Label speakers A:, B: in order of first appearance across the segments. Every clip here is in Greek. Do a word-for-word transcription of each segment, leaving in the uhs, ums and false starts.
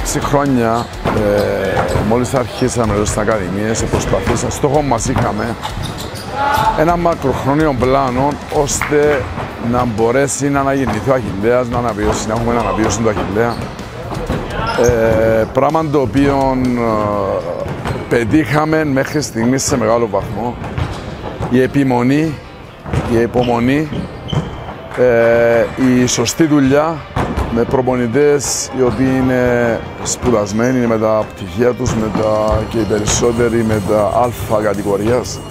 A: έξι χρόνια, ε, μόλις αρχίσαμε εδώ στις Ακαδημίες, προσπαθήσαμε, στόχο μας είχαμε ένα μακροχρόνιο πλάνο ώστε να μπορέσει να αναγεννηθεί ο Αχιλλέας, να αναβιώσει, να έχουμε αναβίωση του Αχιλλέα. Ε, πράγμα το οποίο ε, πετύχαμε μέχρι στιγμής σε μεγάλο βαθμό. Η επιμονή, η υπομονή, ε, η σωστή δουλειά με προπονητές οι οποίοι είναι σπουδασμένοι, είναι με τα πτυχία τους, με τα, και οι περισσότεροι με τα αλφα κατηγορίας.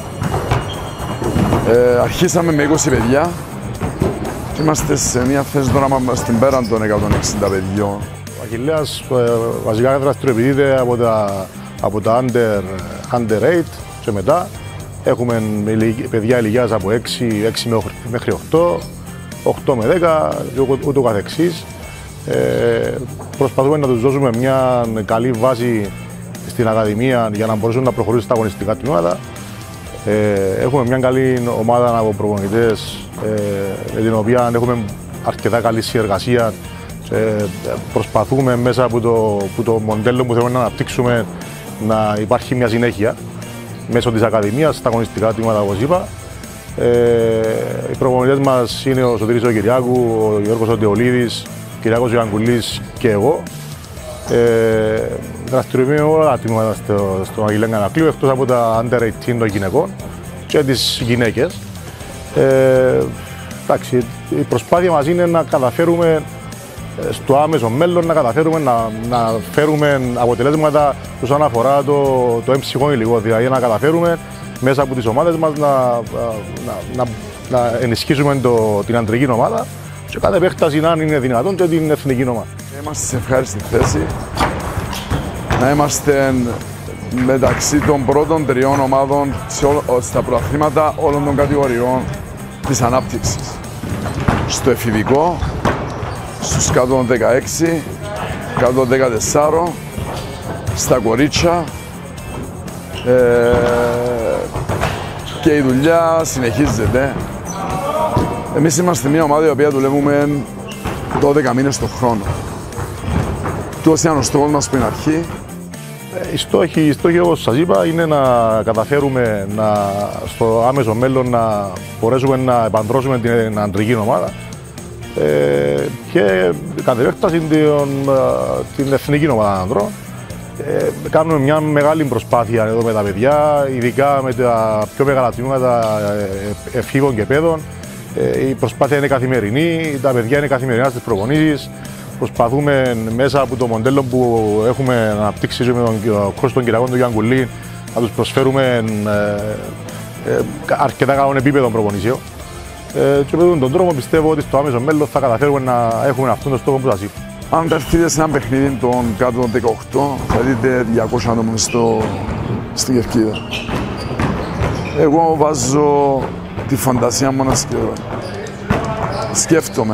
A: Ε, αρχίσαμε με είκοσι παιδιά και είμαστε σε μια θέση τώρα στην πέραν των εκατόν εξήντα παιδιών.
B: Ο Αχιλλέας βασικά δραστηριοποιείται από τα, από τα under, under eight και μετά. Έχουμε παιδιά ηλικίας από έξι, έξι μέχρι οκτώ, οκτώ με δέκα και ούτω καθεξής. Ε, προσπαθούμε να τους δώσουμε μια καλή βάση στην Ακαδημία για να μπορέσουν να προχωρήσουν στα αγωνιστικά τμήματα. Ε, έχουμε μια καλή ομάδα από προπονητές ε, με την οποία έχουμε αρκετά καλή συνεργασία. Ε, προσπαθούμε μέσα από το, από το μοντέλο που θέλουμε να αναπτύξουμε να υπάρχει μια συνέχεια μέσω της Ακαδημίας, στα αγωνιστικά τμήματα όπως είπα. Ε, οι προπονητές μας είναι ο Σωτήρης ο Κυριάκου, ο Γιώργος ο Ντεολίδης, ο Κυριάκος ο Ιανκουλής και εγώ. Ε, δραστηριοποιούμε όλα τα τμήματα στο, στον Αχιλλέα Κανακλείου εκτός από τα under eighteen των γυναικών και τις γυναίκες. Ε, εντάξει, η προσπάθεια μας είναι να καταφέρουμε στο άμεσο μέλλον να καταφέρουμε να, να φέρουμε αποτελέσματα όσον αφορά το, το έμψυχο υλικό, δηλαδή να καταφέρουμε μέσα από τις ομάδες μας να, να, να, να ενισχύσουμε το, την αντρική ομάδα και κάθε επέκταση αν είναι δυνατόν και την εθνική ομάδα.
A: Είμαστε σε ευχάριστη θέση να είμαστε μεταξύ των πρώτων τριών ομάδων στα πρωταθλήματα όλων των κατηγοριών της ανάπτυξης. Στο εφηβικό, στους κάτω των δεκαέξι, κάτω των δεκατέσσερα, στα κορίτσια ε, και η δουλειά συνεχίζεται. Εμείς είμαστε μια ομάδα η οποία δουλεύουμε δώδεκα μήνες το χρόνο. Τούτος ήταν ο στόχος μας πριν αρχή.
B: Οι στόχοι, οι στόχοι όπως σας είπα είναι να καταφέρουμε να, στο άμεσο μέλλον να μπορέσουμε να επαντρώσουμε την αντρική ομάδα ε, και κατ' επέκταση την, την εθνική ομάδα ανδρών. Ε, κάνουμε μια μεγάλη προσπάθεια εδώ με τα παιδιά, ειδικά με τα πιο μεγάλα τμήματα εφήβων και παιδών. Ε, η προσπάθεια είναι καθημερινή, τα παιδιά είναι καθημερινά στις προπονήσεις. Προσπαθούμε μέσα από το μοντέλο που έχουμε αναπτύξει με τον coach των Κυριακών του Γιανκουλή να τους προσφέρουμε ε, ε, αρκετά καλό επίπεδο προπονήσεων. Ε, και με τον τρόπο πιστεύω ότι στο άμεσο μέλλον θα καταφέρουμε να έχουμε αυτόν τον στόχο που σας είπα.
A: Αν έρθετε σε ένα παιχνίδι των κάτω των δεκαοκτώ, θα δείτε διακόσια άτομα στο, στην κερκίδα. Εγώ βάζω τη φαντασία μου να σκέφτομαι. Σκέφτομαι.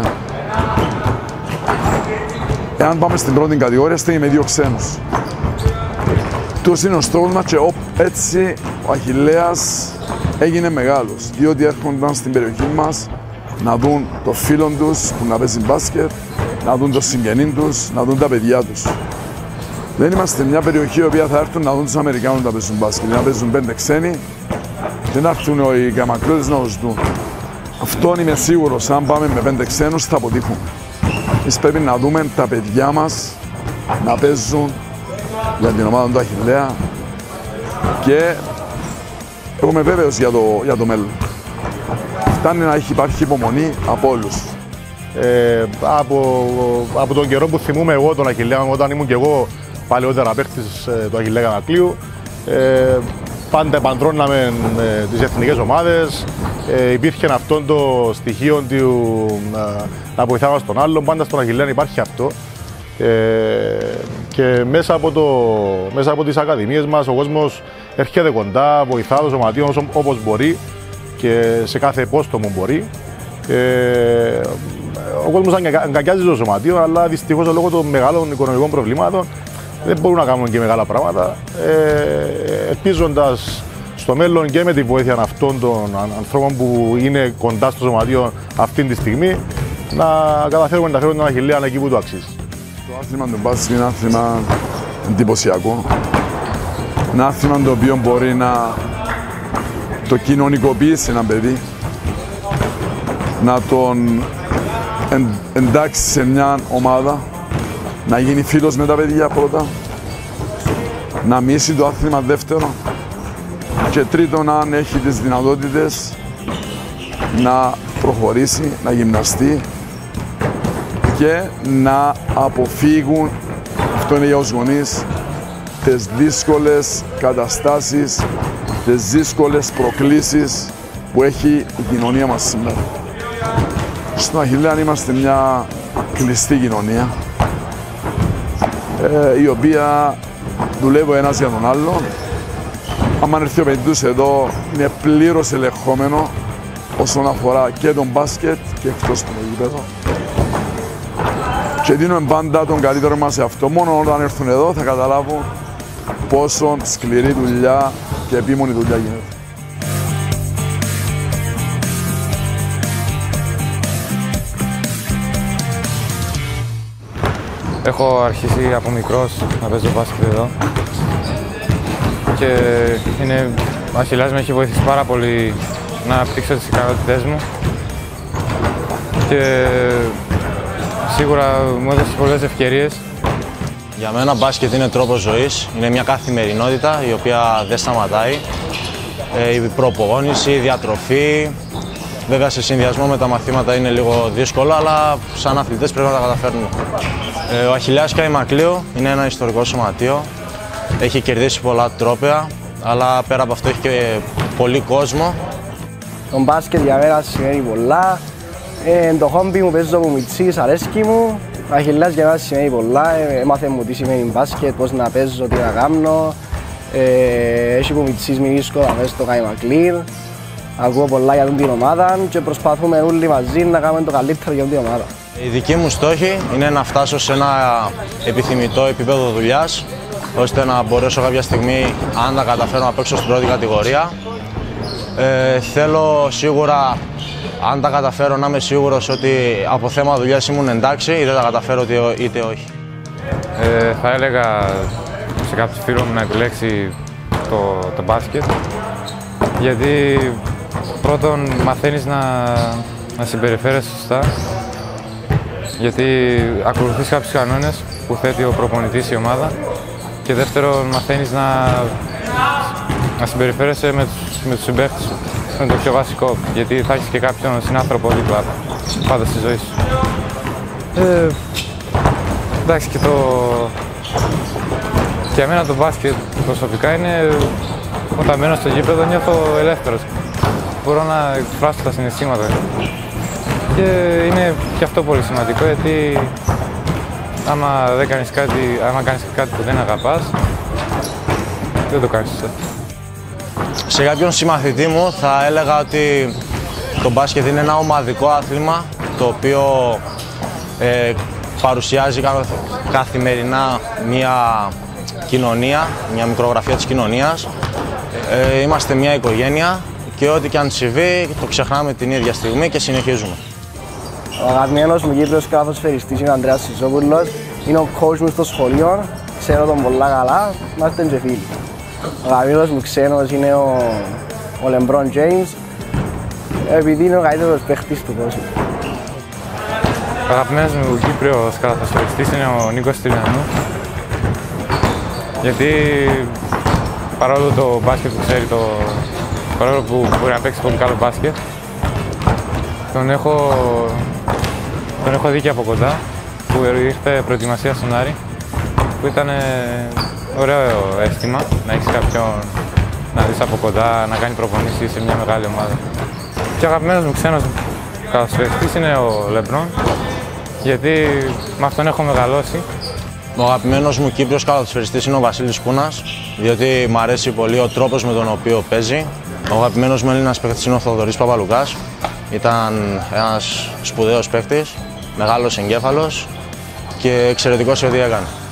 A: Εάν πάμε στην πρώτη κατηγορία, είστε με δύο ξένους. Τούς είναι ο στόχος μας και έτσι ο Αχιλλέας έγινε μεγάλος, διότι έρχονταν στην περιοχή μας να δουν το φίλο τους που να παίζει μπάσκετ, να δουν το συγγενή τους, να δουν τα παιδιά τους. Δεν είμαστε μια περιοχή η οποία θα έρθουν να δουν τους Αμερικάνους να παίζουν μπάσκετ, να παίζουν πέντε ξένοι και να έρθουν οι καμακρότες να τους δουν. Αυτό είμαι σίγουρος, αν πάμε με πέντε ξένους θα αποτύχουμε. Εμείς πρέπει να δούμε τα παιδιά μας να παίζουν για την ομάδα του Αχιλλέα και εγώ είμαι βέβαιος για το, για το μέλλον. Φτάνει να έχει υπάρχει υπομονή από όλους.
B: Ε, από, από τον καιρό που θυμούμαι εγώ τον Αχιλλέα, όταν ήμουν και εγώ παλαιότερα παίκτης ε, του Αχιλλέα Κανακλείου, ε, πάντα επαντρώναμε ε, τις εθνικές ομάδες. Ε, υπήρχε αυτό το στοιχείο του ε, να βοηθάμε στον άλλον, πάντα στον Αχιλλέα υπάρχει αυτό. Ε, και μέσα από, το, μέσα από τις ακαδημίες μας ο κόσμος έρχεται κοντά, βοηθά το σωματείο όπως μπορεί και σε κάθε πόστο μου μπορεί. Ε, ο κόσμος αγκαλιάζει το σωματείο, αλλά δυστυχώς λόγω των μεγάλων οικονομικών προβλημάτων δεν μπορούν να κάνουν και μεγάλα πράγματα. Ε, ελπίζοντας στο μέλλον και με τη βοήθεια αυτών των ανθρώπων που είναι κοντά στο σωματείο αυτή τη στιγμή να καταφέρουμε να φέρουμε τον Αχιλλέα εκεί που του αξίζει.
A: Το άθλημα του μπάσκετ είναι ένα άθλημα εντυπωσιακό. Ένα άθλημα το οποίο μπορεί να το κοινωνικοποιήσει ένα παιδί, να τον εντάξει σε μια ομάδα, να γίνει φίλος με τα παιδιά πρώτα, να μίσει το άθλημα δεύτερο και τρίτον, αν έχει τις δυνατότητες, να προχωρήσει, να γυμναστεί και να αποφύγουν, αυτό είναι για τους γονείς, τις δύσκολες καταστάσεις, τις δύσκολες προκλήσεις που έχει η κοινωνία μας σήμερα. Στον Αχιλλέα είμαστε μια κλειστή κοινωνία, ε, η οποία δουλεύει ο ένας για τον άλλον. Αν έρθει ο παιδιούς εδώ, είναι πλήρως ελεγχόμενο όσον αφορά και τον μπάσκετ και εκτός του γήπεδο. Και δίνουμε πάντα τον καλύτερο μας σε αυτό. Μόνο όταν έρθουν εδώ θα καταλάβουν πόσο σκληρή δουλειά και επίμονη δουλειά γίνεται.
C: Έχω αρχίσει από μικρός να παίζω μπάσκετ εδώ και είναι, ο Αχιλλέας με έχει βοηθήσει πάρα πολύ να αναπτύξω τις ικανότητές μου και σίγουρα μου έδωσε πολλές ευκαιρίες.
D: Για μένα μπάσκετ είναι τρόπος ζωής, είναι μια καθημερινότητα η οποία δεν σταματάει. Η προπογόνηση, η διατροφή, βέβαια σε συνδυασμό με τα μαθήματα είναι λίγο δύσκολο, αλλά σαν αθλητές πρέπει να τα καταφέρνουμε. Ο Αχιλλέας Καϊμακλείου είναι ένα ιστορικό σωματείο, έχει κερδίσει πολλά τρόπαια, αλλά πέρα από αυτό έχει και πολύ κόσμο.
E: Το μπάσκετ για μένα σημαίνει πολλά. Ε, το χόμπι μου παίζω από μητσής, αρέσκει μου. Ο Αχιλλέας για μένα σημαίνει πολλά. Ε, έμαθε μου τι σημαίνει μπάσκετ, πώς να παίζω, τι να κάνω. Ε, έχει που μητσής μιλήσω να παίζω στο Καϊμακλείου. Ακούω πολλά για την ομάδα και προσπαθούμε όλοι μαζί να κάνουμε το καλύτερο για την ομάδα.
D: Η δική μου στόχη είναι να φτάσω σε ένα επιθυμητό επίπεδο δουλειάς, ώστε να μπορέσω κάποια στιγμή, αν τα καταφέρω, να παίξω στην πρώτη κατηγορία. Ε, θέλω σίγουρα, αν τα καταφέρω, να είμαι σίγουρος ότι από θέμα δουλειάς ήμουν εντάξει ή δεν τα καταφέρω είτε όχι.
C: Ε, θα έλεγα σε κάποιο φίλο μου να επιλέξει το, το μπάσκετ, γιατί πρώτον μαθαίνεις να, να συμπεριφέρεσαι σωστά, γιατί ακολουθείς κάποιους κανόνες που θέτει ο προπονητής η ομάδα, και δεύτερον μαθαίνεις να, να συμπεριφέρεσαι με τους, με τους συμπαίχτες σου. Είναι το πιο βασικό, γιατί θα έχεις και κάποιον συνάνθρωπο δίπλα πάντα στη ζωή σου. Ε, εντάξει, και το... Για μένα το μπάσκετ προσωπικά είναι, όταν μένω στο γήπεδο νιώθω ελεύθερος. Μπορώ να εκφράσω τα συναισθήματα. Και είναι και αυτό πολύ σημαντικό, γιατί άμα δεν κάνεις κάτι, άμα κάνεις κάτι που δεν αγαπάς, δεν το κάνεις σωστά.
D: Σε κάποιον συμμαθητή μου θα έλεγα ότι το μπάσκετ είναι ένα ομαδικό άθλημα, το οποίο ε, παρουσιάζει καθημερινά μια κοινωνία, μια μικρογραφία της κοινωνίας. Ε, είμαστε μια οικογένεια και ό,τι και αν συμβεί το ξεχνάμε την ίδια στιγμή και συνεχίζουμε.
E: Ο αγαπημένος μου Κύπριος καλαθοσφαιριστής είναι ο Ανδρέας Σιζόπουλος. Είναι ο coach μου στο σχολείο, ξέρω τον πολλά καλά, είμαστε και φίλοι. Ο αγαπημένος μου ξένος είναι ο, ο LeBron James, επειδή είναι ο καλύτερος παίχτης του κόσμου.
C: Ο αγαπημένος μου Κύπριος καλαθοσφαιριστής είναι ο Νίκος Τηλιανού, γιατί παρόλο το μπάσκετ που ξέρει, το, παρόλο που μπορεί να παίξει πολύ καλό μπάσκετ, τον έχω, τον έχω δει και από κοντά, που ήρθε προετοιμασία στον Άρη, που ήταν ωραίο αίσθημα να έχεις κάποιον να δεις από κοντά, να κάνει προπονήσεις σε μια μεγάλη ομάδα. Και ο αγαπημένος μου ξένος καλαθοσφαιριστής είναι ο Λεμπρόν, γιατί με αυτόν έχω μεγαλώσει.
D: Ο αγαπημένος μου Κύπριος καλαθοσφαιριστής είναι ο Βασίλης Κούνας, διότι μου αρέσει πολύ ο τρόπος με τον οποίο παίζει. Ο αγαπημένος μου Έλληνας παίκτης είναι ο Θοδωρής Παπαλουκάς. Ήταν ένας σπουδαίος παίκτης, μεγάλος εγκέφαλος και εξαιρετικός σε ό,τι έκανε.